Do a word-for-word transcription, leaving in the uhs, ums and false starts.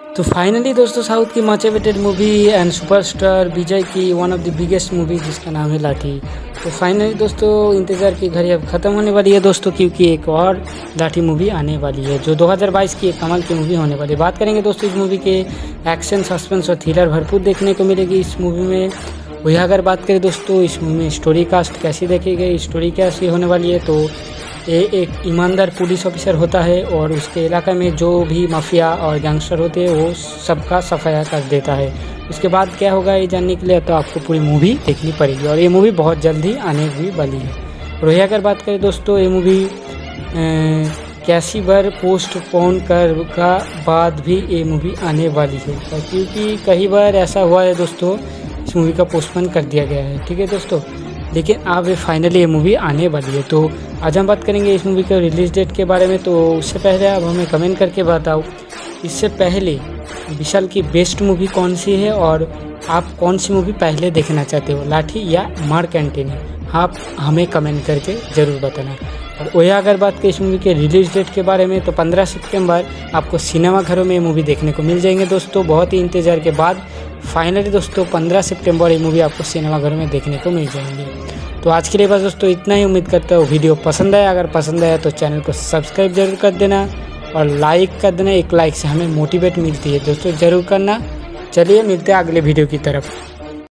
तो फाइनली दोस्तों साउथ की much awaited movie and superstar Vijay की one of the biggest movie जिसका नाम है लाठी। तो फाइनली दोस्तों इंतज़ार की घड़ी अब ख़त्म होने वाली है दोस्तों, क्योंकि एक और लाठी मूवी आने वाली है जो दो हज़ार बाईस की एक कमाल की मूवी होने वाली है। बात करेंगे दोस्तों इस मूवी के एक्शन, सस्पेंस और थ्रिलर भरपूर देखने को मिलेगी इस मूवी में। वही अगर बात करें दोस्तों इस मूवी में स्टोरी कास्ट कैसी देखी गई, स्टोरी कैसी होने वाली है, तो ये एक ईमानदार पुलिस ऑफिसर होता है और उसके इलाके में जो भी माफिया और गैंगस्टर होते हैं वो सबका सफाया कर देता है। उसके बाद क्या होगा ये जानने के लिए तो आपको पूरी मूवी देखनी पड़ेगी और ये मूवी बहुत जल्दी आने भी वाली है। और वही अगर बात करें दोस्तों ये मूवी कैसी बार पोस्टपोन कर का बाद भी ये मूवी आने वाली है, क्योंकि कई बार ऐसा हुआ है दोस्तों इस मूवी का पोस्टपोन कर दिया गया है। ठीक है दोस्तों, लेकिन अब ये फाइनली ये मूवी आने वाली है। तो आज हम बात करेंगे इस मूवी के रिलीज़ डेट के बारे में। तो उससे पहले अब हमें कमेंट करके बताओ इससे पहले विशाल की बेस्ट मूवी कौन सी है और आप कौन सी मूवी पहले देखना चाहते हो, लाठी या मार्क एंटनी। आप हमें कमेंट करके ज़रूर बताना। और वही अगर बात करें इस मूवी के रिलीज़ डेट के बारे में तो पंद्रह सितंबर आपको सिनेमा घरों में ये मूवी देखने को मिल जाएंगे दोस्तों। बहुत ही इंतज़ार के बाद फाइनली दोस्तों पंद्रह सितंबर ये मूवी आपको सिनेमा घरों में देखने को मिल जाएंगी। तो आज के लिए बस दोस्तों इतना ही। उम्मीद करता हूँ वीडियो पसंद आया। अगर पसंद आया तो चैनल को सब्सक्राइब जरूर कर देना और लाइक कर देना। एक लाइक से हमें मोटिवेट मिलती है दोस्तों, ज़रूर करना। चलिए मिलते हैं अगले वीडियो की तरफ।